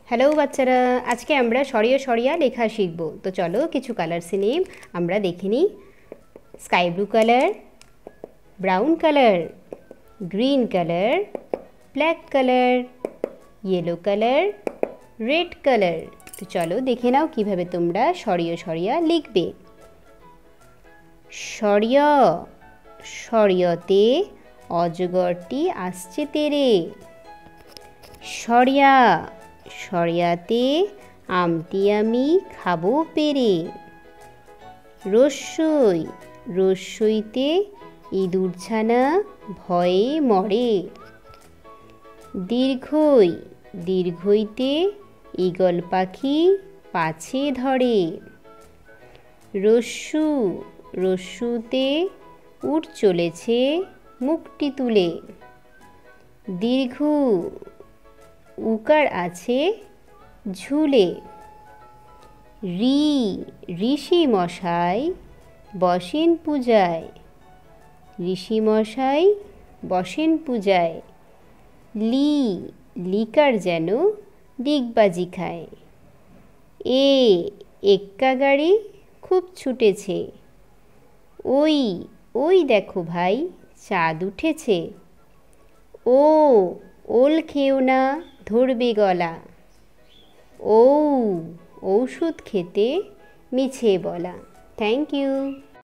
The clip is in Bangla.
হ্যালো বাচ্চারা, আজকে আমরা সরিয়ে সরিয়া লেখা শিখব। তো চলো কিছু কালার্স নেম আমরা দেখে নিই। Sky blue colour, brown colour, green colour, black colour, yellow colour, red colour. তো চলো দেখে নাও কিভাবে তোমরা সরিয়ে সরিয়া লিখবে। সরিয়, সরিয়তে অজগরটি আসছে তেরে। সরিয়া, সরিয়াতে আমটি আমি খাবো পেরে। রস্যই, রস্যইতে ইঁদুরছানা ভয়ে মরে। দীর্ঘই, দীর্ঘইতে ঈগল পাখি পাছে ধরে। রস্যু, রস্যুতে উট চলেছে মুখটি তুলে। দীর্ঘ, উকার আছে ঝুলে। ঋ, ঋষি মশাই বসেন পূজায়। ঋষি মশাই বসেন পূজায়। লি, লিকার যেন ডিগবাজি খায়। এ, এক্কা গাড়ি খুব ছুটেছে। ওই, ওই দেখো ভাই চাঁদ উঠেছে। ও, ওল খেও না ধরবে গলা। ঔ, ঔষধ খেতে মিছে বলা। Thank you.